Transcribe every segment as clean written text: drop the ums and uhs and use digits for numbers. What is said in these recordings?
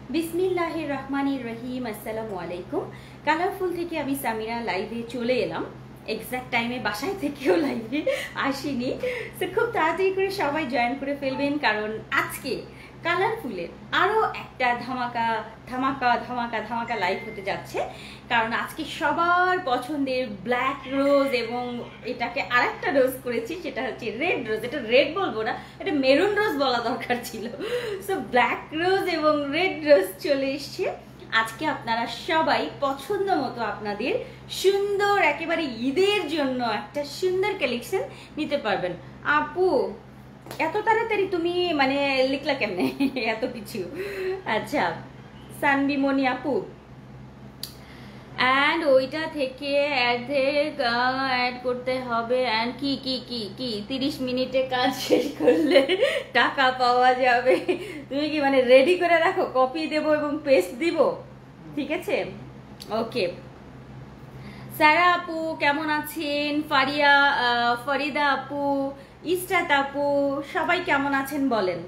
বিসমিল্লাহির রহমানির রহিম। আসসালামু আলাইকুম। কালারফুল থেকে আমি সামিরা লাইভে চলে এলাম। এক্সাক্ট টাইমে বাসায় থেকেও লাইভে আসিনি, তো খুব তাড়াতাড়ি করে সবাই জয়েন করে ফেলবেন, কারণ আজকে কালারফুলের আরও একটা ধামাকা ধামাকা ধামাকা ধামাকা লাইভ হতে যাচ্ছে। কারণ আজকে সবার পছন্দের ব্ল্যাক রোজ এবং এটাকে আরেকটা রোজ করেছি, সেটা হচ্ছে রেড রোজ। এটা রেড বলবো না, এটা মেরুন রোজ বলা দরকার ছিল। সো ব্ল্যাক রোজ এবং রেড রোজ চলে এসছে। আজকে আপনারা সবাই পছন্দ মতো আপনাদের সুন্দর একেবারে ঈদের জন্য একটা সুন্দর কালেকশন নিতে পারবেন। আপু এত তাড়াতাড়ি তুমি মানে লিখলা কেমনে এত কিছু? আচ্ছা সানবিমনি আপু, অ্যান্ড ওইটা থেকে অ্যাড করতে হবে। অ্যান্ড কি কি কি কি 30 মিনিটে কাজ শেষ করলে টাকা পাওয়া যাবে। তুমি কি মানে রেডি করে রাখো, কপি দেব এবং পেস্ট দিব? ঠিক আছে, ওকে। সারা আপু কেমন আছেন? ফরিদা আপু, ইস্টাত আপু, সবাই কেমন আছেন বলেন।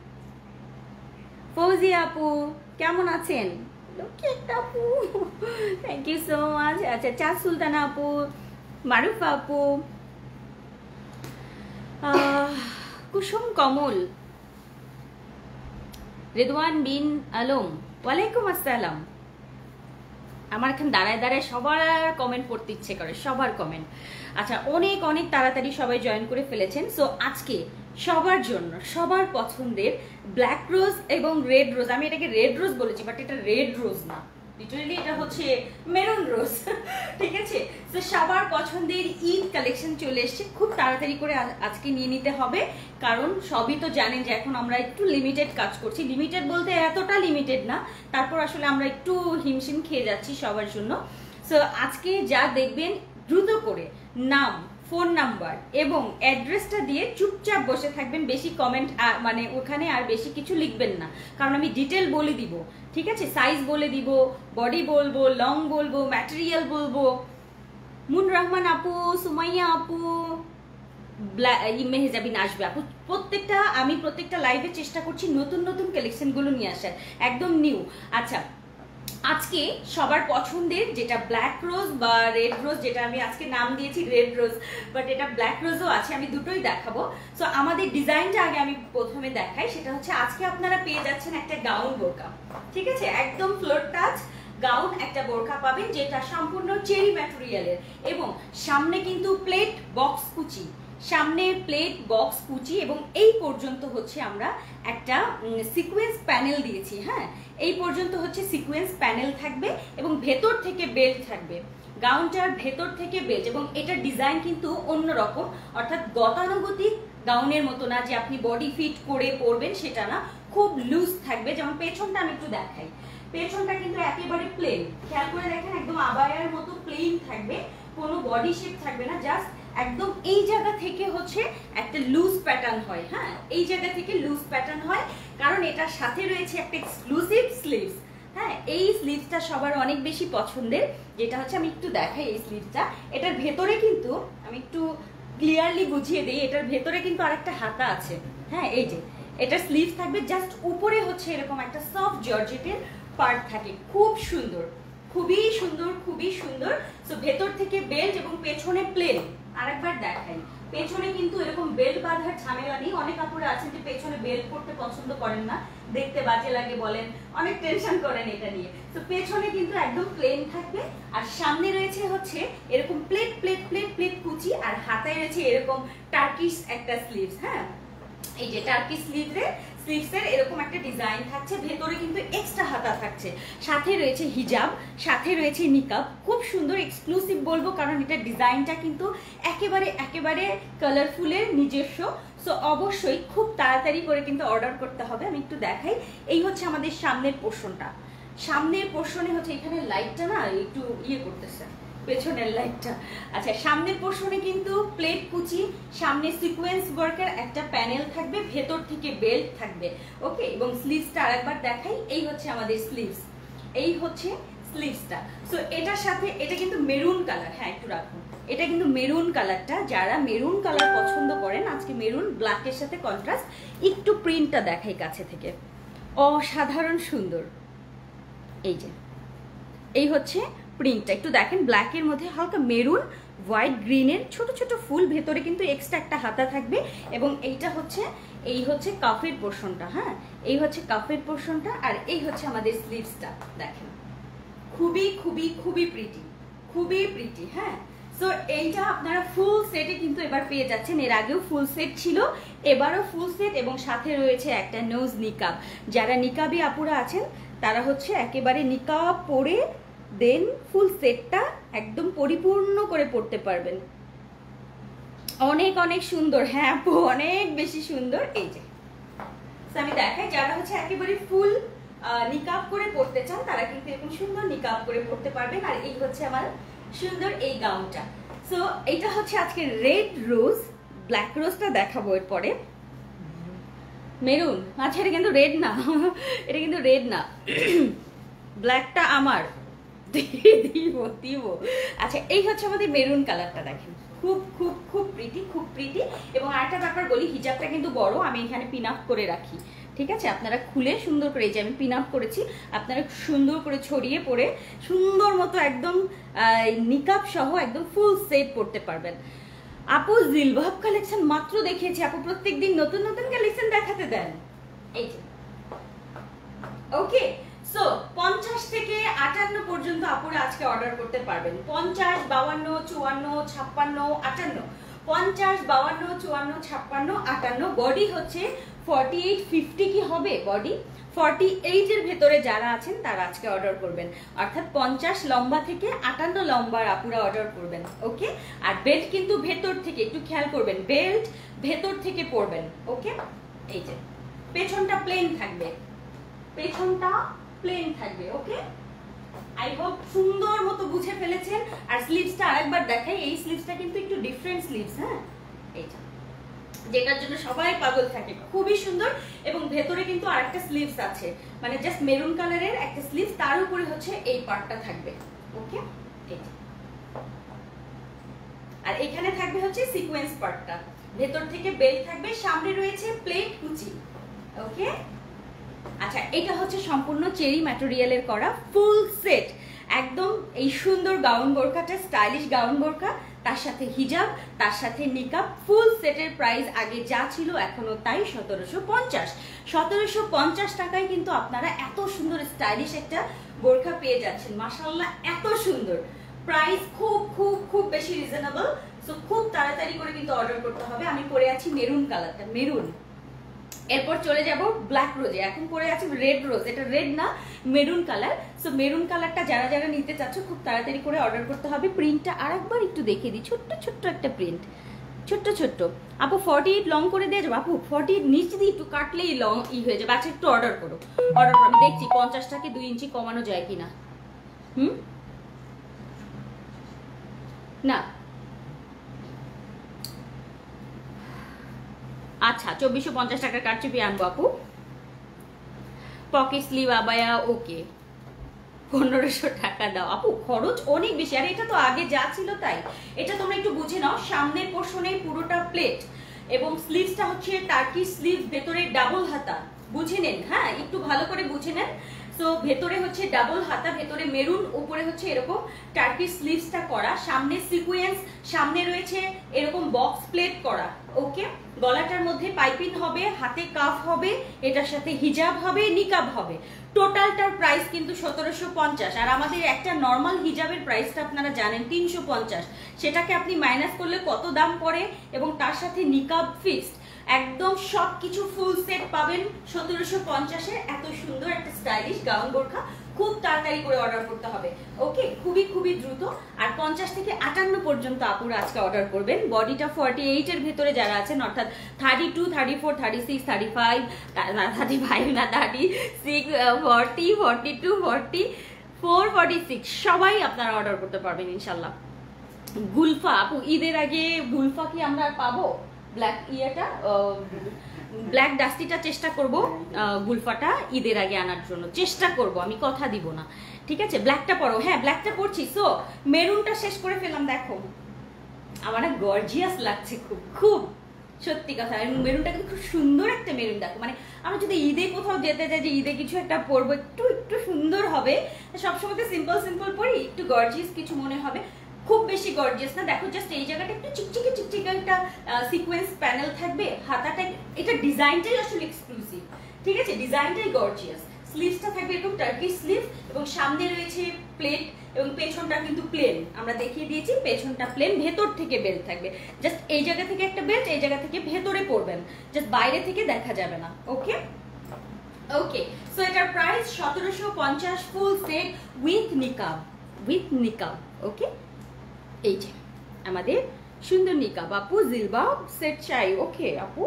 ফৌজি আপু কেমন আছেন? আপু থ্যাংক ইউ সো মাচ। আচ্ছা চাঁদ সুলতানা আপু, মারুফা আপু, কুসুম কমল, রেদওয়ান বিন আলম, ওয়ালাইকুম আসসালাম। আমার এখানে দাঁড়ায় দাঁড়ায় সবার কমেন্ট পড়তে ইচ্ছে করে, সবার কমেন্ট। আচ্ছা অনেক অনেক তাড়াতাড়ি সবাই জয়েন করে ফেলেছেন। সো আজকে সবার জন্য সবার পছন্দের ব্ল্যাক রোজ এবং রেড রোজ, আমি এটাকে রেড রোজ বলেছি বাট এটা রেড রোজ না, লিটারালি এটা হচ্ছে মেরুন রোজ। ঠিক আছে, তো সবার পছন্দের ঈদ কালেকশন চলে এসছে। খুব তাড়াতাড়ি করে আজকে নিয়ে নিতে হবে, কারণ সবই তো জানেন যে এখন আমরা একটু লিমিটেড কাজ করছি। লিমিটেড বলতে এতটা লিমিটেড না, তারপর আসলে আমরা একটু হিমশিম খেয়ে যাচ্ছি সবার জন্য। সো আজকে যা দেখবেন দ্রুত করে নাম, ফোন নাম্বার এবং অ্যাড্রেসটা দিয়ে চুপচাপ বসে থাকবেন। বেশি কমেন্ট মানে ওখানে আর বেশি কিছু লিখবেন না, কারণ আমি ডিটেল বলে দিব। ঠিক আছে, সাইজ বলে দিব, বডি বলবো, লং বলবো, ম্যাটেরিয়াল বলবো। মুন রহমান আপু, সুমাইয়া আপু, মেহেজাবিন আসবে আপু, আমি প্রত্যেকটা লাইভে চেষ্টা করছি নতুন নতুন কালেকশনগুলো নিয়ে আসার, একদম নিউ। আচ্ছা আজকে সবার পছন্দের যেটা ব্ল্যাক রোজ বা রেড রোজ, যেটা আমি আজকে নাম দিয়েছি রেড রোজ, বাট এটা ব্ল্যাক রোজও আছে, আমি দুটোই দেখাবো। সো আমাদের ডিজাইনটা আগে আমি প্রথমে দেখাই, সেটা হচ্ছে আজকে আপনারা পেয়ে যাচ্ছেন একটা গাউন বোরকা। ঠিক আছে, একদম ফ্লোর টাচ গাউন একটা বোরকা পাবেন, যেটা সম্পূর্ণ চেরি ম্যাটেরিয়ালের এবং সামনে কিন্তু প্লেট বক্স কুচি, সামনে প্লেট বক্স কুচি এবং এই পর্যন্ত হচ্ছে আমরা একটা সিকোয়েন্স প্যানেল দিয়েছি। হ্যাঁ, এই পর্যন্ত হচ্ছে সিকোয়েন্স প্যানেল থাকবে এবং ভেতর থেকে বেল্ট থাকবে, গাউনটার ভেতর থেকে বেল্ট। এবং এটার ডিজাইন কিন্তু অন্যরকম, অর্থাৎ গতানুগতিক গাউনের মতো না যে আপনি বডি ফিট করে পরবেন, সেটা না, খুব লুজ থাকবে। যেমন পেছনটা আমি একটু দেখাই, পেছনটা কিন্তু একেবারে প্লেন, খেয়াল করে দেখেন, একদম আবায়ার মতো প্লেন থাকবে, কোনো বডি শেপ থাকবে না, জাস্ট একদম এই জায়গা থেকে হচ্ছে একটা লুজ প্যাটার্ন হয়। হ্যাঁ, এই জায়গা থেকে লুজ প্যাটার্ন হয়, কারণ এটার সাথে রয়েছে একটা এক্সক্লুসিভ স্লিভস। হ্যাঁ, এই স্লিভসটা সবার অনেক বেশি পছন্দের, যেটা হচ্ছে আমি একটু দেখাই এই স্লিভসটা। এটার ভেতরে কিন্তু আমি একটু ক্লিয়ারলি বুঝিয়ে দিই, এটার ভেতরে কিন্তু আরেকটা হাতা আছে। হ্যাঁ, এই যে এটা স্লিভ থাকবে, জাস্ট উপরে হচ্ছে এরকম একটা সফট জর্জেটের পার্ট থাকে, খুব সুন্দর, খুবই সুন্দর, খুবই সুন্দর। সো ভেতর থেকে বেল্ট এবং পেছনে প্লেন। আরেকবার দেখাই, পেছনে কিন্তু এরকম বেল্ট বাঁধার ঝামেলা নেই। অনেক কাপড়ে আছেন যে পেছনে বেল্ট পরতে পছন্দ করেন না, দেখতে বাজে লাগে বলেন, অনেক টেনশন করেন এটা নিয়ে। তো পেছনে কিন্তু একদম প্লেন থাকবে, আর সামনে রয়েছে হচ্ছে এরকম প্লেট প্লেট প্লেট প্লেট কুচি, আর হাতায় রয়েছে এরকম টার্কিশ একটা স্লিভস। হ্যাঁ, এই যে টার্কিশ স্লিভসের এরকম একটা ডিজাইন থাকছে, ভেতরে কিন্তু এক্সট্রা হাতা থাকছে, সাথে রয়েছে হিজাব, সাথে রয়েছে নিকাব। খুব সুন্দর, এক্সক্লুসিভ বলবো, কারণ এটা ডিজাইনটা কিন্তু একেবারে একেবারে কালারফুলের নিজস্ব। সো অবশ্যই খুব তাড়াতাড়ি করে কিন্তু অর্ডার করতে হবে। আমি একটু দেখাই, এই হচ্ছে আমাদের সামনের পোর্শনটা। সামনের পোর্শনে হচ্ছে এখানে লাইটটা না একটু করতেছে, পেছনের লাইটটা। আচ্ছা, সামনের পোর্শনে কিন্তু প্লেট কুচি, সামনে সিকোয়েন্স ওয়ার্কের একটা প্যানেল থাকবে, ভেতর থেকে বেল্ট থাকবে। ওকে, এবং স্লিভসটা আরেকবার দেখাই, এই হচ্ছে আমাদের স্লিভস, এই হচ্ছে স্লিভসটা। সো এটার সাথে এটা কিন্তু মেরুন কালার। হ্যাঁ, একটু রাখুন, এটা কিন্তু মেরুন কালারটা, যারা মেরুন কালার পছন্দ করেন, আজকে মেরুন ব্ল্যাকের সাথে কন্ট্রাস্ট। একটু প্রিন্টটা দেখাই কাছে থেকে, অসাধারণ সুন্দর, এই যে এই হচ্ছে প্রিন্টটা, একটু দেখেন ব্ল্যাকের মধ্যে হালকা মেরুন হোয়াইট গ্রিনের ছোট ছোট ফুল, ভেতরে কিন্তু এক্সট্রা একটা হাতা থাকবে। এবং এইটা হচ্ছে এই হচ্ছে কাফের পোর্শনটা, হ্যাঁ এই হচ্ছে কাফের পোর্শনটা, আর এই হচ্ছে আমাদের স্লিভসটা। দেখেন খুবই খুবই খুবই প্রিটি, খুবই প্রিটি। হ্যাঁ সো এইটা আপনারা ফুল সেটে কিন্তু এবার পেয়ে যাচ্ছেন, এর আগেও ফুল সেট ছিল, এবারও ফুল সেট, এবং সাথে রয়েছে একটা নোজ নিকাব। যারা নিকাবি আপুরা আছেন তারা হচ্ছে একেবারে নিকাব পরে দেন ফুল সেটটা একদম পরিপূর্ণ করে পড়তে পারবেন। অনেক অনেক সুন্দর, হ্যাঁ আপু অনেক বেশি সুন্দর। এই যে আমি দেখাই, যারা হচ্ছে একেবারে ফুল নিকাব করে পড়তে চান তারা কিন্তু এরকম সুন্দর নিকাব করে পড়তে পারবেন। আর এই হচ্ছে আমার সুন্দর এই গাউনটা। সো এটা হচ্ছে আজকে রেড রোজ, ব্ল্যাক রোজটা দেখাবো এরপরে। মেরুন, আচ্ছা এটা কিন্তু রেড না, এটা কিন্তু রেড না, ব্ল্যাকটা আমার দিব দিব। আচ্ছা এই হচ্ছে আমাদের মেরুন কালারটা, দেখেন খুব খুব খুব প্রিটি, খুব প্রিটি। এবং আরেকটা ব্যাপার বলি, হিজাবটা কিন্তু বড়, আমি এখানে পিন আপ করে রাখি, ঠিক আছে? আপনারা খুলে সুন্দর করে, এই যে আমি পিন আপ করেছি, আপনারা সুন্দর করে ছড়িয়ে পরে সুন্দর মতো একদম নিকাব সহ একদম ফুল সেট পড়তে পারবেন। আপু জিলবাব কালেকশন মাত্র দেখিয়েছি, আপু প্রত্যেকদিন নতুন নতুন কালেকশন দেখাতে দেন। এই যে ওকে, সো 50 থেকে 58 পর্যন্ত আপুরা আজকে অর্ডার করতে পারবেন। 50, 52, 54, 56, 58, 50, 52, 54, 56, 58। বডি হচ্ছে 48, 50 কি হবে বডি? 48 এর ভেতরে যারা আছেন তারা আজকে অর্ডার করবেন, অর্থাৎ 50 লম্বা থেকে 58 লম্বার আপুরা অর্ডার করবেন। ওকে, আর বেল্ট কিন্তু ভেতর থেকে, একটু খেয়াল করবেন, বেল্ট ভেতর থেকে পরবেন। ওকে, এই যে পেছনটা প্লেন থাকবে, পেছনটা প্লেন থাকবে। ওকে, আই হোপ সুন্দর মতো বুঝে ফেলেছেন। আর স্লিভসটা আরেকবার দেখাই, এই স্লিভসটা কিন্তু একটু ডিফারেন্ট স্লিভস, হ্যাঁ এইটা যেটার জন্য সবাই পাগল থাকে, খুবই সুন্দর। এবং ভেতরে কিন্তু আরেকটা স্লিভস আছে, মানে জাস্ট মেরুন কালারের একটা স্লিভস, তার উপরে হচ্ছে এই পার্টটা থাকবে। ওকে, আর এখানে থাকবে হচ্ছে সিকোয়েন্স পার্টটা, ভেতর থেকে বেল্ট থাকবে, সামনে রয়েছে প্লেট কুচি। ওকে, আচ্ছা এটা হচ্ছে সম্পূর্ণ চেরি ম্যাটেরিয়ালের করা ফুল সেট, একদম এই সুন্দর গাউন বোরকাটা, স্টাইলিশ গাউন বোরকা, তার সাথে হিজাব, তার সাথে নিকাব, ফুল সেটের প্রাইস আগে যা ছিল এখনো তাই 1750। 1750 টাকায় কিন্তু আপনারা এত সুন্দর স্টাইলিশ একটা বোরকা পেয়ে যাচ্ছেন। মাশাআল্লাহ এত সুন্দর, প্রাইস খুব খুব খুব বেশি রিজনেবল। সো খুব তাড়াতাড়ি করে কিন্তু অর্ডার করতে হবে। আমি পরে আছি মেরুন কালারটা, মেরুন, এরপর চলে যাব ব্ল্যাক রোজে, এখন পরে আছে রেড রোজ, এটা রেড না মেরুন কালার। সো মেরুন কালারটা যারা যারা নিতে চাচ্ছ খুব তাড়াতাড়ি করে অর্ডার করতে হবে। প্রিন্টটা আরেকবার একটু দেখিয়ে দিই, ছোট্ট ছোট্ট একটা প্রিন্ট, ছোট্ট ছোট্ট। আপু 48 লং করে দিয়ে যাবো, আপু 48 নিচ দিয়ে একটু কাটলেই লং হয়ে যাবে। আচ্ছা একটু অর্ডার করো, অর্ডার করো, আমি দেখছি 50টাকে 2 ইঞ্চি কমানো যায় কিনা। না আচ্ছা 2450 টাকার কারচুপি আনবো আপু। পকেট স্লিভ আবায়া ওকে 1500 টাকা দাও আপু, খরচ অনেক বেশি। আর এটা তো আগে যা ছিল তাই, এটা তোমরা একটু বুঝে নাও। সামনের পোর্শনে পুরোটা প্লেট এবং স্লিভসটা হচ্ছে টার্কি স্লিভ, ভেতরে ডাবল হাতা, বুঝে নেন, হ্যাঁ একটু ভালো করে বুঝে নেন। সো ভেতরে হচ্ছে ডাবল হাতা, ভেতরে মেরুন, উপরে হচ্ছে এরকম টার্কি স্লিভসটা করা, সামনে সিকোয়েন্স, সামনে রয়েছে এরকম বক্স প্লেট করা। ওকে, গলাটার মধ্যে পাইপিং হবে, হাতে কাফ হবে, এটার সাথে হিজাব হবে, নিকাব হবে। টোটালটার প্রাইস কিন্তু 1750। আর আমাদের একটা নর্মাল হিজাবের প্রাইসটা আপনারা জানেন 350, সেটাকে আপনি মাইনাস করলে কত দাম পড়ে, এবং তার সাথে নিকাব ফিক্সড, একদম সবকিছু ফুল সেট পাবেন 1750-এ। এত সুন্দর একটা স্টাইলিশ গাউন বোরখা খুব তাড়াতাড়ি করে অর্ডার করতে হবে। ওকে, খুবই খুবই দ্রুত। আর 50 থেকে 58 পর্যন্ত আপুরা আজকে অর্ডার করবেন। বডিটা 48 এর ভিতরে যারা আছেন, অর্থাৎ 32, 34, 36, 35, 35 না 36, 40, 42, 44, 46 সবাই আপনারা অর্ডার করতে পারবেন ইনশাল্লাহ। গুলফা আপু, ঈদের আগে গুলফা কি আমরা পাবো? ব্ল্যাক ইয়েটা, ব্ল্যাক ডাস্টিটা চেষ্টা করব, গুলফাটা ঈদের আগে আনার জন্য চেষ্টা করব, আমি কথা দিব না, ঠিক আছে? ব্ল্যাকটা পরো, হ্যাঁ ব্ল্যাকটা পরছি। সো মেরুনটা শেষ করে ফেলাম, দেখো আমার না গর্জিয়াস লাগছে খুব খুব, সত্যি কথা। মেরুনটা কিন্তু খুব সুন্দর একটা মেরুন, দেখো মানে আমরা যদি ঈদে কোথাও যেতে চাই, যে ঈদে কিছু একটা পরবো, একটু একটু সুন্দর হবে। সবসময় তো সিম্পল সিম্পল পরি, একটু গর্জিয়াস কিছু মনে হবে, খুব বেশি গর্জিয়াস না। দেখো জাস্ট এই জায়গাটা একটু চিকচিকে চিকচিকে একটা সিকোয়েন্স প্যানেল থাকবে, হাতাটা এটা ডিজাইনটাই আসলে এক্সক্লুসিভ, ঠিক আছে, ডিজাইনটাই গর্জিয়াস। স্লিভসটা থাকবে এরকম টার্কিশ স্লিভ এবং সামনে রয়েছে প্লেট এবং পেছনটা কিন্তু প্লেন, আমরা দেখিয়ে দিয়েছি পেছনটা প্লেন, ভেতর থেকে বেল্ট থাকবে। জাস্ট এই জায়গা থেকে একটা বেল্ট, এই জায়গা থেকে ভেতরে পড়বেন, জাস্ট বাইরে থেকে দেখা যাবে না। ওকে ওকে, সো এটার price 1750 full set with niqab, with niqab. Okay, এই যে আমাদের সুন্দর নিকাব। আপু জিলবাব সেট চাই। ওকে আপু,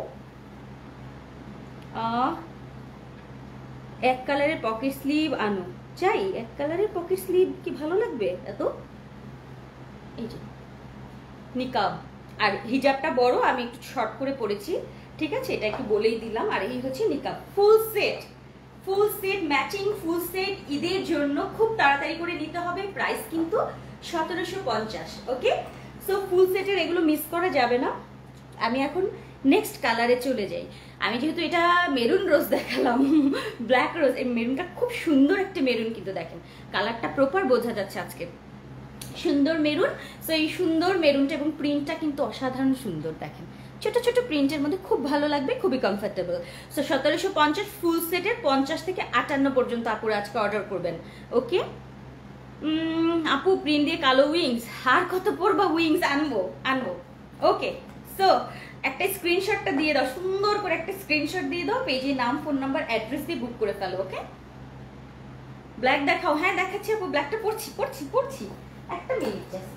এক কালারের পকেট স্লিভ আনো, চাই এক কালারের পকেট স্লিভ, কি ভালো লাগবে এত। এই যে নিকাব, আর হিজাবটা বড়, আমি একটু শর্ট করে পরেছি, ঠিক আছে, এটা একটু বলেই দিলাম। আর এই হচ্ছে niqab full set, full set matching full set ঈদের জন্য খুব তাড়াতাড়ি করে নিতে হবে। প্রাইস কিন্তু 1750। ওকে, সো ফুল সেটের এগুলো মিস করা যাবে না। আমি এখন নেক্সট কালারে চলে যাই। আমি যেহেতু এটা মেরুন রোজ দেখালাম, ব্ল্যাক রোজ, এই মেরুনটা খুব সুন্দর একটা মেরুন, কিন্তু দেখেন কালারটা প্রপার বোঝা যাচ্ছে আজকে, সুন্দর মেরুন। সো এই সুন্দর মেরুনটা এবং প্রিন্টটা কিন্তু অসাধারণ সুন্দর, দেখেন ছোট ছোট প্রিন্টের মধ্যে খুব ভালো লাগবে, খুবই কমফোর্টেবল। সো 1750 ফুল সেটের 50 থেকে 58 পর্যন্ত আপুরা আজকে অর্ডার করবেন। ওকে আপু প্রিন্ট দিয়ে কালো উইংস, আর কত পরবা উইংস, আনবো আনবো। ওকে, সো একটা স্ক্রিনশটটা দিয়ে দাও, সুন্দর করে একটা স্ক্রিনশট দিয়ে দাও, পেজে নাম ফোন নাম্বার অ্যাড্রেস দিয়ে বুক করে ফেলো। ওকে, ব্ল্যাক দেখাও। হ্যাঁ দেখাচ্ছি আপু, ব্ল্যাকটা পড়ছি পড়ছি পড়ছি, একটা মিনিট জাস্ট।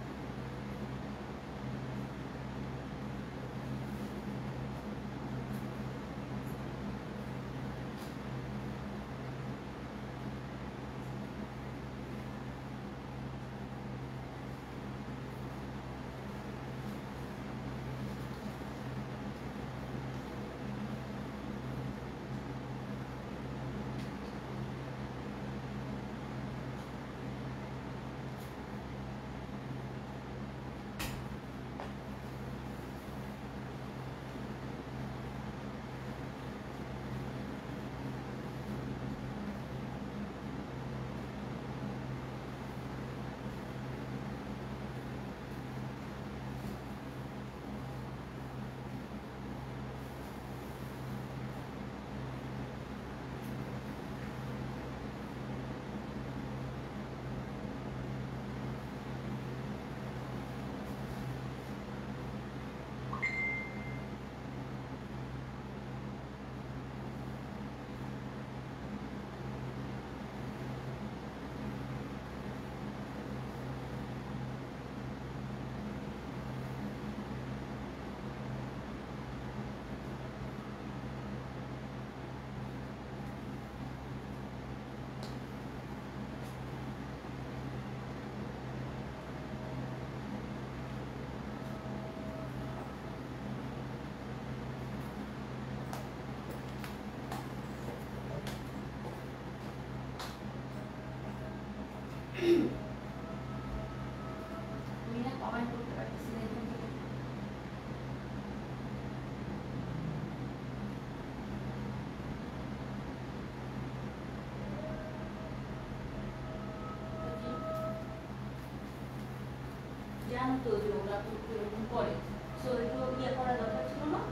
জানো তো যে ওরা তো এরকম করে, সো এগুলো ইয়ে করা দরকার ছিল না।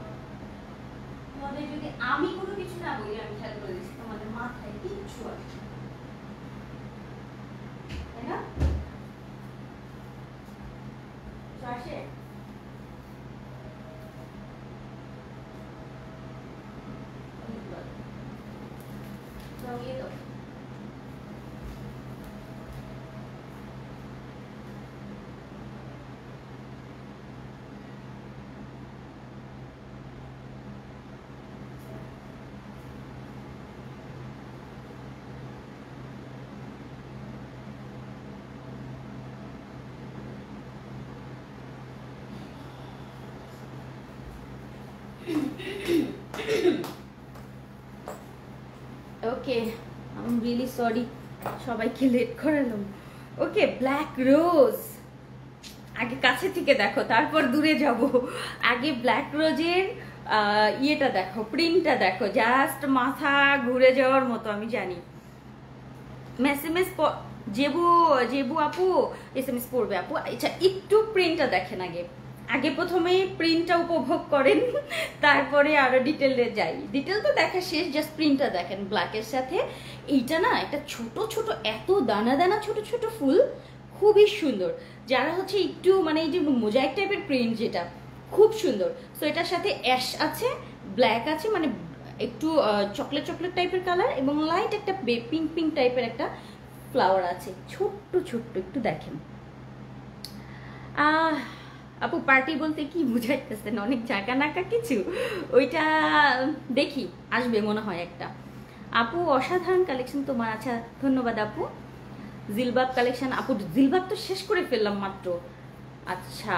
তোমাদের যদি আমি কোনো কিছু না বলি, আমি খেয়াল করে দিচ্ছি তোমাদের মাথায় কিচ্ছু আসছে না, তাই না? আসে তো okay, I am really sorry সবাইকে লেট করালাম। ওকে, ব্ল্যাক রোজ, আগে কাছে থেকে দেখো তারপর দূরে যাব। আগে ব্ল্যাক রোজের ইয়েটা দেখো, প্রিন্টটা দেখো, জাস্ট মাথা ঘুরে যাওয়ার মতো। আমি জানি এসএমএস জেবু জেবু আপু এসএমএস পড়বে আপু। আচ্ছা একটু প্রিন্টটা দেখেন আগে, আগে প্রথমে প্রিন্টটা উপভোগ করেন, তারপরে আরো ডিটেলে যাই। ডিটেল তো দেখা শেষ, জাস্ট প্রিন্টটা দেখেন ব্ল্যাকের সাথে। এইটা না একটা ছোট ছোট এত দানা দানা ছোট ছোট ফুল, খুবই সুন্দর। যারা হচ্ছে একটু মানে এই যে মোজাইক টাইপের প্রিন্ট যেটা খুব সুন্দর। সো এটার সাথে অ্যাশ আছে, ব্ল্যাক আছে, মানে একটু চকলেট চকলেট টাইপের কালার, এবং লাইট একটা পিঙ্ক পিঙ্ক টাইপের একটা ফ্লাওয়ার আছে, ছোট্ট ছোট্ট একটু দেখেন। আপু পার্টি বলতে কি বুঝাইতেছেন? অনেক জায়গা নাকা কিছু, ওইটা দেখি আসবে মনে হয় একটা। আপু অসাধারণ কালেকশন তোমার। আচ্ছা ধন্যবাদ আপু। জিলবাব কালেকশন আপু, জিলবাব তো শেষ করে ফেললাম মাত্র। আচ্ছা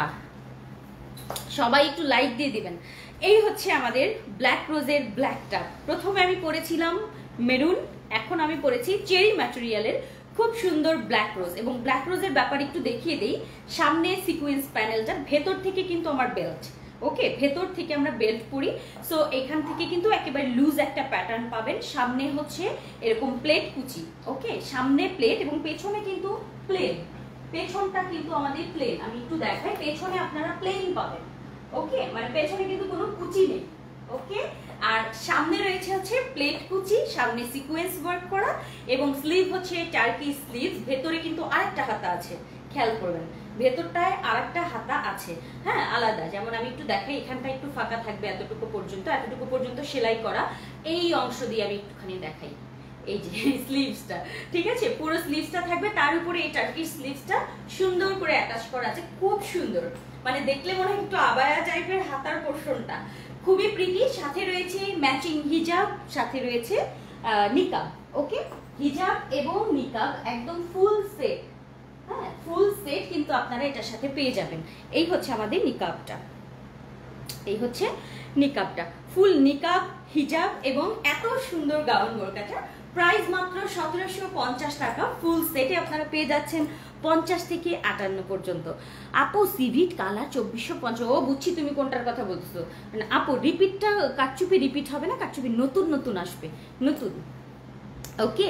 সবাই একটু লাইক দিয়ে দিবেন। এই হচ্ছে আমাদের ব্ল্যাক রোজের ব্ল্যাকটা। প্রথমে আমি পরেছিলাম মেরুন, এখন আমি পরেছি চেরি ম্যাটেরিয়ালের খুব সুন্দর ব্ল্যাক রোজ। এবং ব্ল্যাক রোজের ব্যাপারে একটু দেখিয়ে দিই। সামনে সিকোয়েন্স প্যানেলটা, ভেতর থেকে কিন্তু আমার বেল্ট, ওকে ভেতর থেকে আমরা বেল্ট পরি। সো এখান থেকে কিন্তু একেবারে লুজ একটা প্যাটার্ন পাবেন। সামনে হচ্ছে এরকম প্লেট কুচি, ওকে সামনে প্লেট এবং পেছনে কিন্তু প্লেন। পেছনটা কিন্তু আমাদের প্লেন, আমি একটু দেখাই। পেছনে আপনারা প্লেন পাবেন, ওকে মানে পেছনে কিন্তু কোনো কুচি নেই, ওকে। আর সামনে রয়েছে হচ্ছে প্লেট কুচি, সামনে সিকোয়েন্স ওয়ার্ক করা, এবং স্লিভ হচ্ছে টার্কি স্লিভ। ভেতরে কিন্তু আরেকটা হাতা আছে, খেয়াল করবেন ভেতরটায় আরেকটা হাতা আছে, হ্যাঁ আলাদা। যেমন আমি একটু দেখাই, এখানটা একটু ফাঁকা থাকবে এতটুকু পর্যন্ত, এতটুকু পর্যন্ত সেলাই করা। এই অংশ দিয়ে আমি একটুখানি দেখাই, এই যে স্লিভসটা, ঠিক আছে পুরো স্লিভসটা থাকবে, তার উপরে এই টার্কিশ স্লিভসটা সুন্দর করে অ্যাটাচ করা আছে, খুব সুন্দর। মানে দেখলে মনে হয় একটু আবায়া টাইপের হাতার পোর্শনটা, খুবই প্রিটি। সাথে রয়েছে ম্যাচিং হিজাব, সাথে রয়েছে নিকাব, ওকে হিজাব এবং নিকাব একদম ফুল সেট, হ্যাঁ ফুল সেট কিন্তু আপনারা এটার সাথে পেয়ে যাবেন। এই হচ্ছে আমাদের নিকাবটা, এই হচ্ছে নিকাবটা, ফুল নিকাব হিজাব এবং এত সুন্দর গাউন বোরকাটা। প্রাইস মাত্র 1750 টাকা। ফুল সেটে আপনারা পেয়ে যাচ্ছেন 50 থেকে 58 পর্যন্ত। আপু সিভিট কালার 2450। ও বুঝছি তুমি কোনটার কথা বলছো। মানে আপু রিপিটটা কাটচুপি রিপিট হবে না, কাটচুপি নতুন নতুন আসবে, নতুন, ওকে।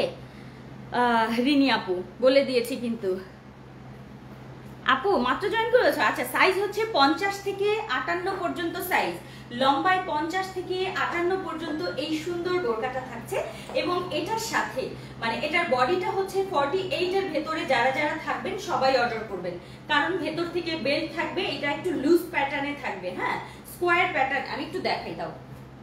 রিনি আপু বলে দিয়েছি কিন্তু। আপু মাত্র জয়েন করেছো? আচ্ছা সাইজ হচ্ছে 50 থেকে 58 পর্যন্ত সাইজ, লম্বায় 50 থেকে 58 পর্যন্ত এই সুন্দর বোরকাটা থাকছে। এবং এটার সাথে মানে এটার বডিটা হচ্ছে 48 এর ভেতরে যারা যারা থাকবেন সবাই অর্ডার করবেন, কারণ ভেতর থেকে বেল্ট থাকবে, এটা একটু লুজ প্যাটার্নে থাকবে, হ্যাঁ স্কোয়ার প্যাটার্ন। আমি একটু দেখাই দাও,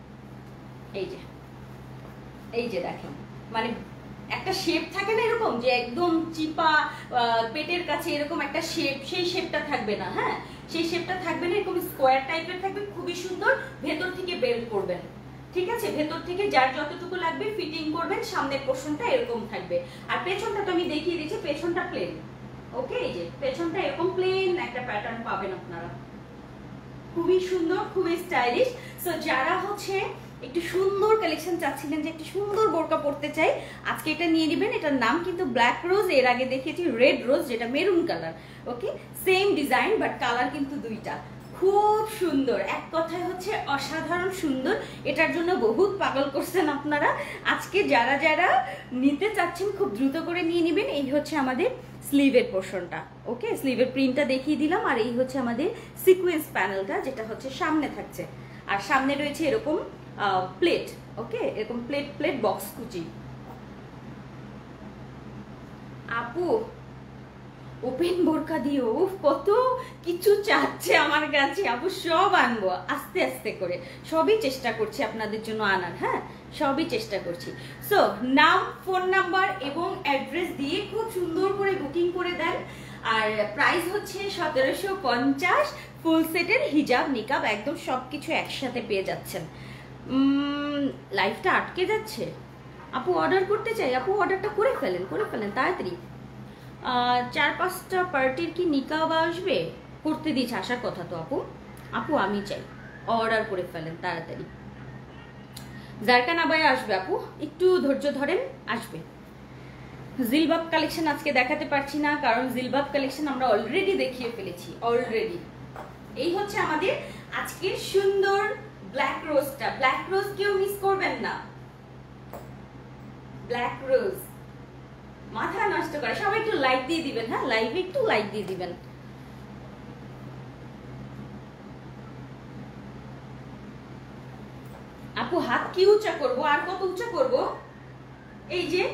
এই যে এই যে দেখেন, মানে একটা শেপ থাকে না এরকম যে একদম চিপা পেটের কাছে এরকম একটা শেপ, সেই শেপটা থাকবে না, হ্যাঁ সেই শেপটা থাকবে না, এরকম স্কোয়ার টাইপের থাকবে, খুবই সুন্দর। ভেতর থেকে বেল্ট করবেন, ঠিক আছে ভেতর থেকে যার যতটুকু লাগবে ফিটিং করবেন। সামনের পোর্শনটা এরকম থাকবে, আর পেছনটা তো আমি দেখিয়ে দিয়েছি, পেছনটা প্লেন, ওকে এই যে পেছনটা এরকম প্লেন একটা প্যাটার্ন পাবেন আপনারা, খুবই সুন্দর, খুবই স্টাইলিশ। সো যারা হচ্ছে একটু সুন্দর কালেকশন চাচ্ছিলেন, যে একটু সুন্দর বোরকা পরতে চাই, আজকে এটা নিয়ে নেবেন। এটার নাম কিন্তু ব্ল্যাক রোজ, এর আগে দেখিয়েছি রেড রোজ যেটা maroon colour, okay same design but colour কিন্তু দুইটা, খুব সুন্দর। এক কথায় হচ্ছে অসাধারণ সুন্দর। এটার জন্য বহুত পাগল করছেন আপনারা। আজকে যারা যারা নিতে চাচ্ছেন খুব দ্রুত করে নিয়ে নেবেন। এই হচ্ছে আমাদের স্লিভের পোর্শনটা, ওকে স্লিভের প্রিন্টটা দেখিয়ে দিলাম। আর এই হচ্ছে আমাদের সিকোয়েন্স প্যানেলটা, যেটা হচ্ছে সামনে থাকছে, আর সামনে রয়েছে এরকম প্লেট, ওকে এরকম প্লেট প্লেট বক্স কুচি। আপু ওপেন বোরকা দিও, কত কিছু চাচ্ছে আমার কাছে আপু, সব আনবো আস্তে আস্তে করে, সবই চেষ্টা করছি আপনাদের জন্য আনার, হ্যাঁ সবই চেষ্টা করছি। সো নাম, ফোন নাম্বার এবং অ্যাড্রেস দিয়ে খুব সুন্দর করে বুকিং করে দেন। আর প্রাইস হচ্ছে 1750, ফুল সেটের হিজাব নিকাব একদম সবকিছু একসাথে পেয়ে যাচ্ছেন। লাইফটা আটকে যাচ্ছে, আপু অর্ডার করতে চাই, আপু অর্ডারটা করে ফেলেন, করে ফেলেন তাড়াতাড়ি। 4-5টা পার্টির কি নিকাব আসবে? করতে দিচ্ছে, আসার কথা তো আপু। আপু আমি চাই, অর্ডার করে ফেলেন তাড়াতাড়ি। জারকান আবায়া আসবে আপু, একটু ধৈর্য ধরেন, আসবে। জিলবাব কালেকশন আজকে দেখাতে পারছি না, কারণ জিলবাব কালেকশন আমরা অলরেডি দেখিয়ে ফেলেছি অলরেডি। এই হচ্ছে আমাদের আজকের সুন্দর ব্ল্যাক রোজটা। ব্ল্যাক রোজ কেউ মিস করবেন না, ব্ল্যাক রোজ মাথা নষ্ট করে। সবাই একটু লাইক দিয়ে দিবেন, হ্যাঁ লাইভে একটু লাইক দিয়ে দিবেন। আপু হাত কি উঁচা করব, আর কত উঁচা করব? এই যে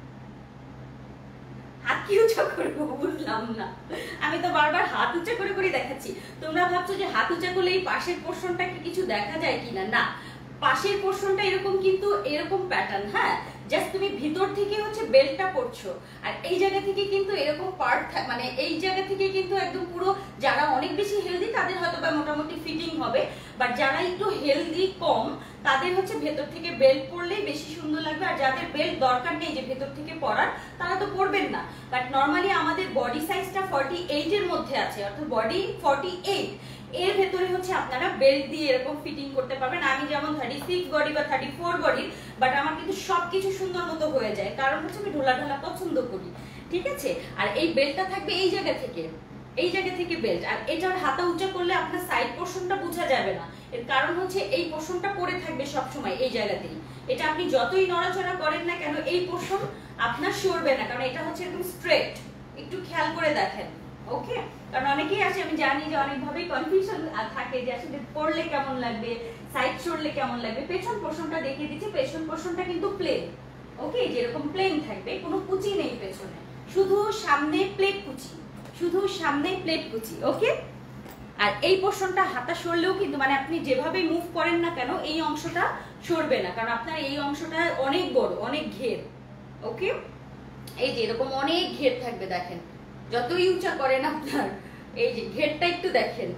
হাত কি উঁচা করবো বুঝলাম না, আমি তো বারবার হাত উঁচা করে করে দেখাচ্ছি। তোমরা ভাবছো যে হাত উঁচা করলে এই পাশের পোর্শনটা কি কিছু দেখা যায় কিনা, না পাশের পোর্শনটা এরকম, কিন্তু এরকম প্যাটার্ন, হ্যাঁ জাস্ট তুমি ভিতর থেকে হচ্ছে বেল্টটা পরছো, আর এই জায়গা থেকে কিন্তু এরকম পার্ট, মানে এই জায়গা থেকে কিন্তু একদম পুরো, যারা অনেক বেশি হেলদি তাদের হয়তো বা মোটামুটি ফিটিং হবে, বাট যারা একটু হেলদি কম তাদের হচ্ছে ভেতর থেকে বেল্ট পরলেই বেশি সুন্দর লাগবে। আর যাদের বেল্ট দরকার নেই যে ভেতর থেকে পরার, তারা তো পরবেন না। বাট নর্মালি আমাদের বডি সাইজটা 48 এর মধ্যে আছে, অর্থাৎ বডি 48 এর ভেতরে হচ্ছে আপনারা বেল্ট দিয়ে এরকম ফিটিং করতে পারবেন। আমি যেমন 36 বডি বা 34 বডি, বাট আমার কিন্তু সবকিছু সুন্দর মতো হয়ে যায়, কারণ হচ্ছে আমি ঢোলা ঢোলা পছন্দ করি, ঠিক আছে। আর এই বেল্টটা থাকবে এই জায়গা থেকে, এই জায়গা থেকে বেল্ট, আর এটার হাতা উঁচা করলে আপনার সাইড পোর্শনটা বোঝা যাবে না। এর কারণ হচ্ছে এই পোর্শনটা পড়ে থাকবে সব সময় এই জায়গাতেই। এটা আপনি যতই নড়াচড়া করেন না কেন এই পোর্শন আপনার সরবে না, কারণ এটা হচ্ছে একদম স্ট্রেট। একটু খেয়াল করে দেখেন, ওকে। কারণ অনেকেই আছে, আমি জানি যে অনেকভাবেই কনফিউশন থাকে যে আসলে পরলে কেমন লাগবে, সাইড সরলে কেমন লাগবে। পেছন পোর্শনটা দেখিয়ে দিচ্ছি, পেছন পোর্শনটা কিন্তু প্লেন, ওকে, যেরকম প্লেন থাকবে, কোনো কুচি নেই পেছনে, শুধু সামনে প্লেট কুচি, শুধু সামনে প্লেট কুচি, ওকে। আর এই পোর্শনটা হাতা সরলেও কিন্তু, মানে আপনি যেভাবে মুভ করেন না কেন এই অংশটা সরবে না, কারণ আপনার এই অংশটা অনেক বড়, অনেক ঘের, ওকে। এই যে এরকম অনেক ঘের থাকবে, দেখেন যতই উঁচা করেন আপনার এই যে ঘেরটা একটু দেখেন,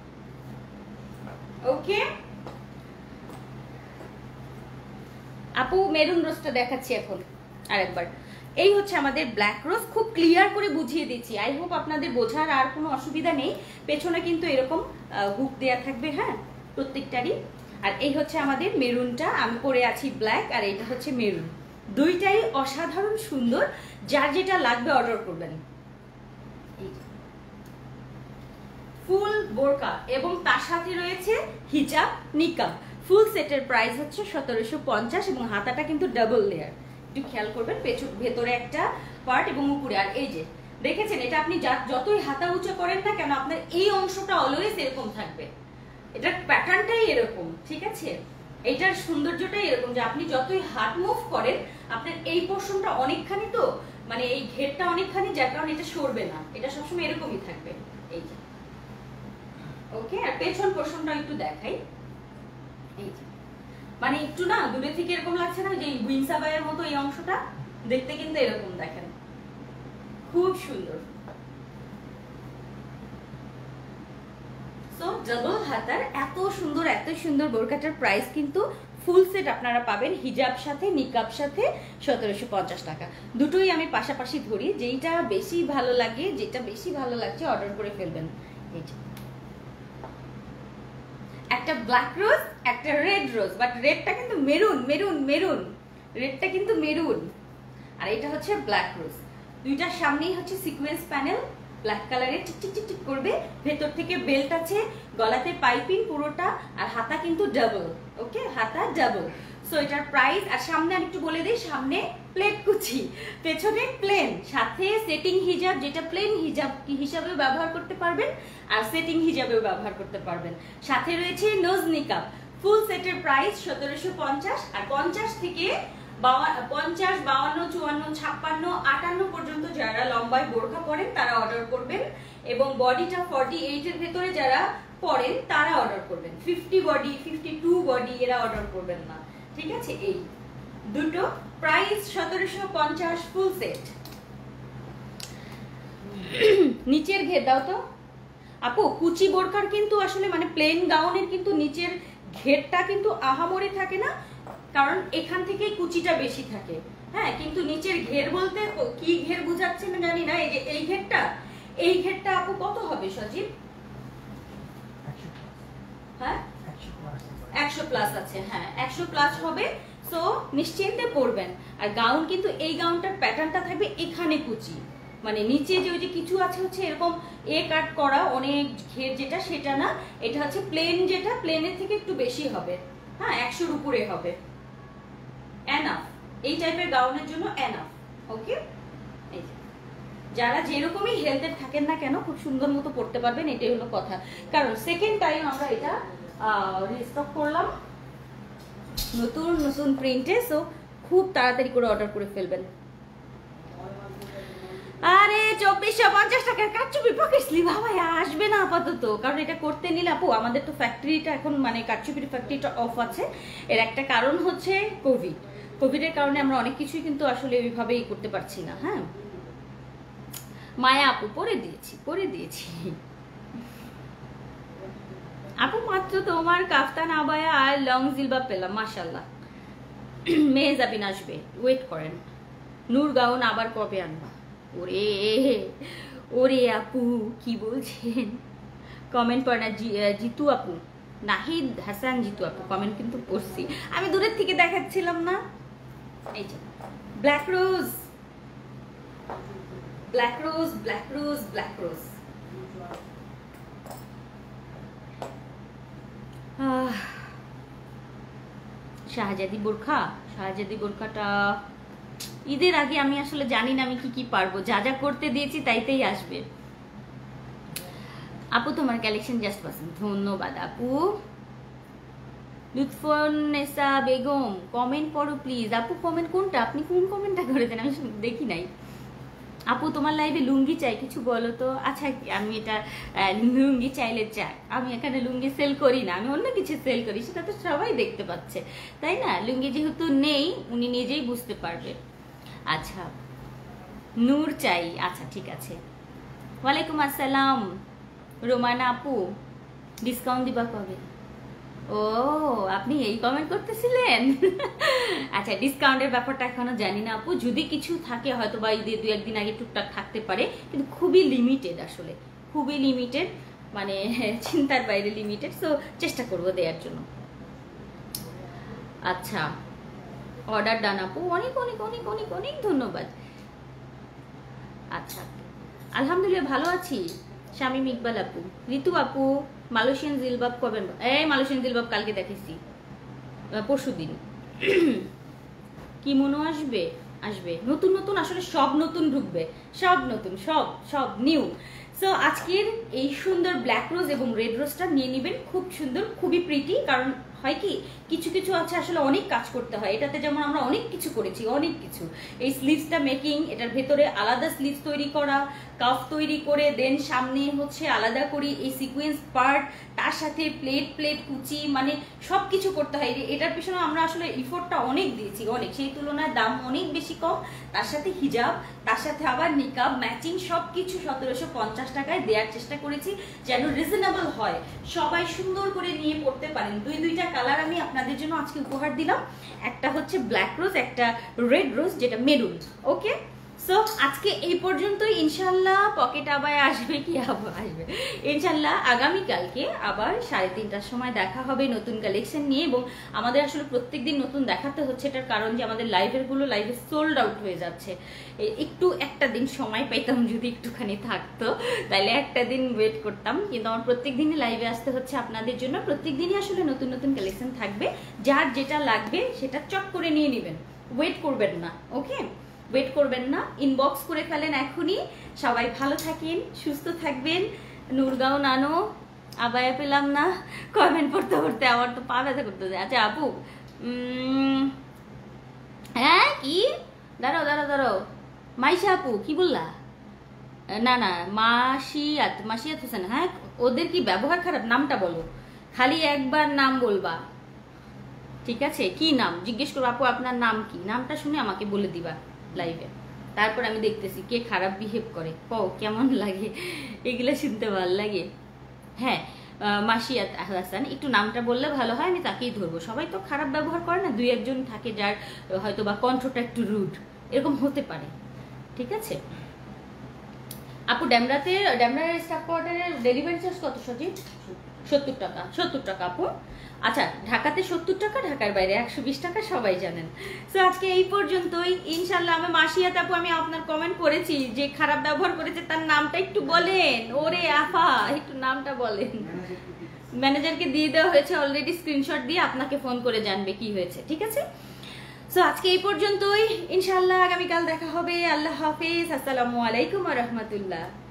ওকে। আপু মেরুন রোজটা দেখাচ্ছি এখন আরেকবার। এই হচ্ছে আমাদের ব্ল্যাক রোজ, খুব ক্লিয়ার করে বুঝিয়ে দিচ্ছি, আই হোপ আপনাদের বোঝার আর কোনো অসুবিধা নেই। পেছনে কিন্তু এরকম হুক দেয়া থাকবে, হ্যাঁ প্রত্যেকটারই। আর এই হচ্ছে আমাদের মেরুনটা, আমি পরে আছি ব্ল্যাক, আর এটা হচ্ছে মেরুন, দুইটাই অসাধারণ সুন্দর। যার যেটা লাগবে অর্ডার করবেন। ফুল বোরকা এবং তার সাথে রয়েছে হিজাব নিকাব, ফুল সেটের প্রাইস হচ্ছে 1750 এবং হাতাটা কিন্তু ডাবল লেয়ার, একটু খেয়াল করবেন, ভেতরে একটা পার্ট এবং উপরে। আর এই যে দেখেছেন, এটা আপনি যতই হাতা উঁচা করেন না কেন আপনার এই অংশটা অলওয়েজ এরকম থাকবে, এটার প্যাটার্নটাই এরকম, ঠিক আছে। এটার সৌন্দর্যটাই এরকম যে আপনি যতই হাত মুভ করেন আপনার এই পোর্শনটা অনেকখানি, তো মানে এই ঘেরটা অনেকখানি, যার কারণে এটা সরবে না, এটা সবসময় এরকমই থাকবে, এই যে, ওকে। আর পেছন পোর্শনটা একটু দেখাই, এই যে মানে একটু না দূরে থেকে এরকম লাগছে না, যে উইন্সাবাইয়ের মতো এই অংশটা দেখতে কিন্তু এরকম, দেখেন খুব সুন্দর। সো ডাবল হাতার এত সুন্দর বোরকাটার প্রাইস কিন্তু ফুল সেট আপনারা পাবেন হিজাব সাথে নিকাব সাথে 1750 টাকা। দুটোই আমি পাশাপাশি ধরি, যেটা বেশি ভালো লাগে, যেটা বেশি ভালো লাগছে অর্ডার করে ফেলবেন। এই যে একটা ব্ল্যাক রোজ, একটা রেড রোজ, বাট রেডটা কিন্তু মেরুন, মেরুন মেরুন, রেডটা কিন্তু মেরুন। আর এটা হচ্ছে ব্ল্যাক রোজ, দুইটার সামনেই হচ্ছে সিকোয়েন্স প্যানেল, ব্ল্যাক কালারের টিক টিক টিক করবে, ভেতর থেকে বেল্ট আছে, গলাতে পাইপিং পুরোটা, আর হাতা কিন্তু ডাবল, ওকে, হাতা ডাবল। সো এটার প্রাইস, আর সামনে আর একটু বলে দিই, সামনে প্লেট কুচি, পেছনে প্লেন, সাথে সেটিং হিজাব, যেটা প্লেন হিজাব হিসাবেও ব্যবহার করতে পারবেন আর সেটিং হিজাবেও ব্যবহার করতে পারবেন। সাথে রয়েছে নোজ নিকাব, ফুল সেটের প্রাইস 1750। আর 50 থেকে 50, 52, 54, 56, 58 পর্যন্ত যারা লম্বায় বোরকা পরেন তারা অর্ডার করবেন, এবং বডিটা 48 এর ভেতরে যারা পরেন তারা অর্ডার করবেন। 50 বডি, 52 বডি এরা অর্ডার করবেন না, ঠিক আছে। এই দুটো প্রাইস 1750 ফুল সেট। নিচের ঘের দাও তো আপু, কুচি বোরকার কিন্তু আসলে মানে প্লেন গাউনের কিন্তু নিচের ঘেরটা কিন্তু আহামরি থাকে না, কারণ এখান থেকেই কুচিটা বেশি থাকে, হ্যাঁ। কিন্তু নিচের ঘের বলতে কি ঘের বুঝাচ্ছে না জানি না, এই যে এই ঘেরটা, এই ঘেরটা আপু কত হবে সজীব? 100 হ্যাঁ 100 প্লাস আছে, হ্যাঁ 100 প্লাস হবে। সো নিশ্চিন্তে পরবেন। আর গাউন কিন্তু এই গাউনটার প্যাটার্নটা থাকবে এখানে কুচি, মানে নিচে যে ওই যে কিছু আছে হচ্ছে এরকম কাট করা অনেক ঘের, যেটা সেটা না, এটা হচ্ছে প্লেন, যেটা প্লেনের থেকে একটু বেশি হবে, হ্যাঁ 100-র উপরে হবে, এনাফ এই টাইপের গাউনের জন্য এনাফ, ওকে। এই যে যারা যেরকমই হেলথের থাকেন না কেন খুব সুন্দর মতো পড়তে পারবেন, এটাই হলো কথা। কারণ সেকেন্ড টাইম আমরা এটা রিস্টক করলাম নতুন নতুন প্রিন্টে, সো খুব তাড়াতাড়ি করে অর্ডার করে ফেলবেন। আরে 2450 টাকার কারচুপি পকেট স্লিভ ভাই আসবে না আপাতত, কারণ এটা করতে নিলে আপু আমাদের তো ফ্যাক্টরিটা এখন মানে কারচুপির ফ্যাক্টরিটা অফ আছে। এর একটা কারণ হচ্ছে কোভিডের কারণে আমরা অনেক কিছুই কিন্তু আসলে ওইভাবেই করতে পারছি না। হ্যাঁ মায়া আপু পরে দিয়েছি আপু, মাত্র তোমার কাফতান আবায়া আর লং জিলবাব পেলাম, মাশাআল্লাহ। মেহজাবিন আসবে, ওয়েট করেন। নূর গাউন আবার কবে আনবা? ওরে আপু কি বলছেন? কমেন্ট পড়ে না জিতু আপু, নাহিদ হাসান জিতু আপু কমেন্ট কিন্তু পড়ছি, আমি দূরের থেকে দেখাচ্ছিলাম না। এই যে black rose black rose black rose black rose. শাহজাদি বোরখাটা ঈদের আগে আমি আসলে জানি না আমি কি পারবো, যা যা করতে দিয়েছি তাইতেই আসবে। আপু তোমার কালেকশন জাস্ট পছন্দ, ধন্যবাদ আপু। লুৎফুন্নেসা বেগম কমেন্ট পড়ো প্লিজ। আপু কমেন্ট কোনটা, আপনি কোন কমেন্টটা করেছেন আমি দেখি নাই। আপু তোমার লাইভে লুঙ্গি চাই, কিছু বলো তো। আচ্ছা আমি এটা লুঙ্গি চাইলে চাই, আমি এখানে লুঙ্গি সেল করি না, আমি অন্য কিছু সেল করি, সেটা তো সবাই দেখতে পাচ্ছে তাই না। লুঙ্গি যেহেতু নেই উনি নিজেই বুঝতে পারবে। আচ্ছা নূর চাই, আচ্ছা ঠিক আছে। ওয়ালাইকুম আসসালাম রোমানা আপু, ডিসকাউন্ট দিবা কবে? ও আপনি এই কমেন্ট করতেছিলেন আচ্ছা ডিসকাউন্টের ব্যাপারটা এখনো জানি না আপু, যদি কিছু থাকে হয়তো বা ঈদের 2-1 দিন আগে টুকটাক থাকতে পারে, কিন্তু খুবই লিমিটেড, আসলে খুবই লিমিটেড, মানে চিন্তার বাইরে লিমিটেড। সো চেষ্টা করবো দেওয়ার জন্য। আচ্ছা অর্ডার ডান আপু, অনেক অনেক অনেক অনেক অনেক ধন্যবাদ। আচ্ছা আলহামদুলিল্লাহ ভালো আছি। শামীম ইকবাল আপু, ঋতু আপু মালয়েশিয়ান জিলবাব কবে? মালয়েশিয়ান জিলবাব কালকে দেখেছি, পরশুদিন। কি মনে আসবে নতুন নতুন, আসলে সব নতুন ঢুকবে, সব নতুন, সব নিউ। সো আজকের এই সুন্দর ব্ল্যাক রোজ এবং রেড রোজটা নিয়ে নেবেন, খুব সুন্দর, খুবই প্রিটি। কারণ হয় কি কিছু কিছু আছে আসলে অনেক কাজ করতে হয়, এটাতে যেমন আমরা অনেক কিছু করেছি, অনেক কিছু। এই স্লিভসটা মেকিং, এটার ভেতরে আলাদা স্লিভস তৈরি করা, কাফ তৈরি করে দেন সামনে হচ্ছে আলাদা করি এই সিকোয়েন্স পার্ট, তার সাথে প্লেট কুচি, মানে সব কিছু করতে হয়। এটার পিছনে আমরা আসলে ইফোর্টটা অনেক দিয়েছি, অনেক, সেই তুলনায় দাম অনেক বেশি কম। তার সাথে হিজাব, তার সাথে আবার নিকাব ম্যাচিং, সব কিছু 1750 টাকায় দেওয়ার চেষ্টা করেছি যেন রিজনেবল হয়, সবাই সুন্দর করে নিয়ে পড়তে পারেন। দুইটা কালার আমি আপনাদের জন্য আজকে উপহার দিলাম, একটা হচ্ছে ব্ল্যাক রোজ, একটা রেড রোজ যেটা মেরুন। ওকে সো আজকে এই পর্যন্তই। ইনশাল্লাহ পকেট আবার আসবে ইনশাল্লাহ আগামীকালকে আবার 3:30টার সময় দেখা হবে নতুন কালেকশন নিয়ে। এবং আমাদের আসলে প্রত্যেকদিন নতুন দেখাতে হচ্ছে, এটার কারণ যে আমাদের লাইভে সোল্ড আউট হয়ে যাচ্ছে। একটু একটা দিন সময় পাইতাম, যদি একটুখানি থাকতো তাহলে একটা দিন ওয়েট করতাম, কিন্তু আমার প্রত্যেক দিনই লাইভে আসতে হচ্ছে আপনাদের জন্য। প্রত্যেক দিনই আসলে নতুন নতুন কালেকশন থাকবে, যার যেটা লাগবে সেটা চট করে নিয়ে নেবেন, ওয়েট করবেন না। ওকে ওয়েট করবেন না, ইনবক্স করে ফেলেন এখনই। সবাই ভালো থাকেন, সুস্থ থাকবেন। নূরগাঁও নানো আবায়া পেলাম না, কমেন্ট পড়তে পড়তে আমার তো পা ব্যথা করতে যায়। আচ্ছা আপু হ্যাঁ কি দাঁড়াও মাইশা আপু কি বললা? না মাসিয়াত হোসেন, হ্যাঁ ওদের কি ব্যবহার খারাপ? নামটা বলো, খালি একবার নাম বলবা, ঠিক আছে? কি নাম জিজ্ঞেস করবো, আপু আপনার নাম কি? নামটা শুনে আমাকে বলে দিবা লাইভে, তারপর আমি দেখতেছি কে খারাপ বিহেভ করে, কেমন লাগে, এগুলো শুনতে ভালো লাগে। হ্যাঁ মাসিয়াত হাসান, একটু নামটা বললে ভালো হয়, আমি তাকেই ধরবো। সবাই তো খারাপ ব্যবহার করে না, 2-1 জন থাকে যার হয়তো বা কণ্ঠটা একটু রুড, এরকম হতে পারে, ঠিক আছে? আপু ড্যামরার স্টাফ কোয়ার্টারের ডেলিভারি চার্জ কত সজিব? 70 টাকা আপু। আচ্ছা ঢাকাতে 70 টাকা, ঢাকার বাইরে 120 টাকা, সবাই জানেন। সো আজকে এই পর্যন্তই ইনশাল্লাহ। আমি মাসিয়াত আপু, আমি আপনার কমেন্ট করেছি, যে খারাপ ব্যবহার করেছে তার নামটা একটু বলেন। ওরে আফা একটু নামটা বলেন। ম্যানেজারকে দিয়ে দেওয়া হয়েছে অলরেডি, স্ক্রিনশট দিয়ে আপনাকে ফোন করে জানবে কি হয়েছে, ঠিক আছে? সো আজকে এই পর্যন্তই, ইনশাআল্লাহ আগামীকাল দেখা হবে। আল্লাহ হাফেজ, আসসালামু আলাইকুম ওয়া রাহমাতুল্লাহ।